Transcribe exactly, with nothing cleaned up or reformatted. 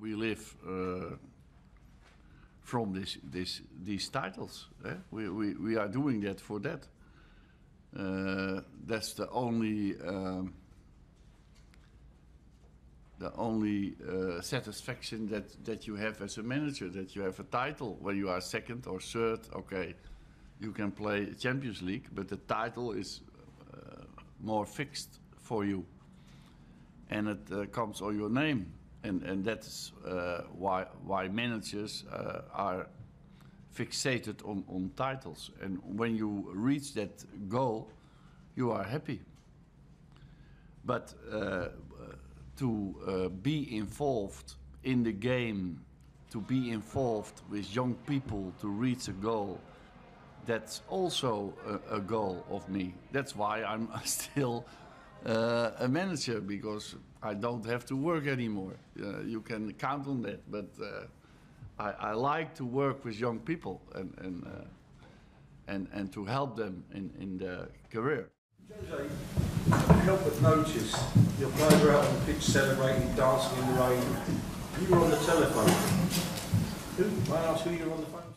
we live uh, from this, this, these titles. Eh? We, we, we are doing that for that. Uh, that's the only um, the only uh, satisfaction that, that you have as a manager, that you have a title. When you are second or third, okay, you can play Champions League, but the title is uh, more fixed for you. And it uh, comes on your name. And, and that's uh, why, why managers uh, are fixated on, on titles. And when you reach that goal, you are happy. But uh, to uh, be involved in the game, to be involved with young people to reach a goal, that's also a, a goal of me. That's why I'm still uh, a manager, because I don't have to work anymore. Uh, you can count on that. But uh, I, I like to work with young people and and uh, and, and to help them in, in their career. Jose, I can't help but notice your players were out on the pitch celebrating, dancing in the rain. You were on the telephone. Who? May I ask who you were on the phone?